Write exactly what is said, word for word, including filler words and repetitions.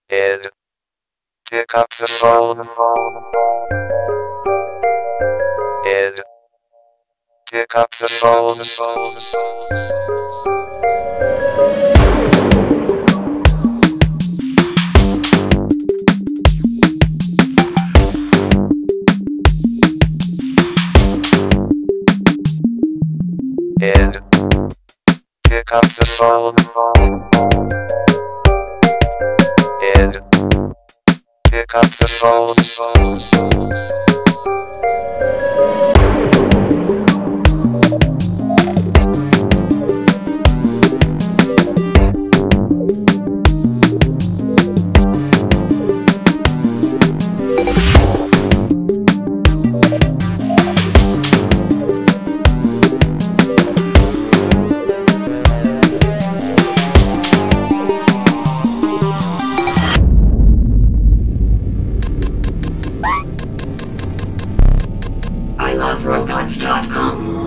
Id. Pick up the phone. Id. Pick up the phone. Id. Pick up the phone. Id. Pick up the phone. I love robots dot com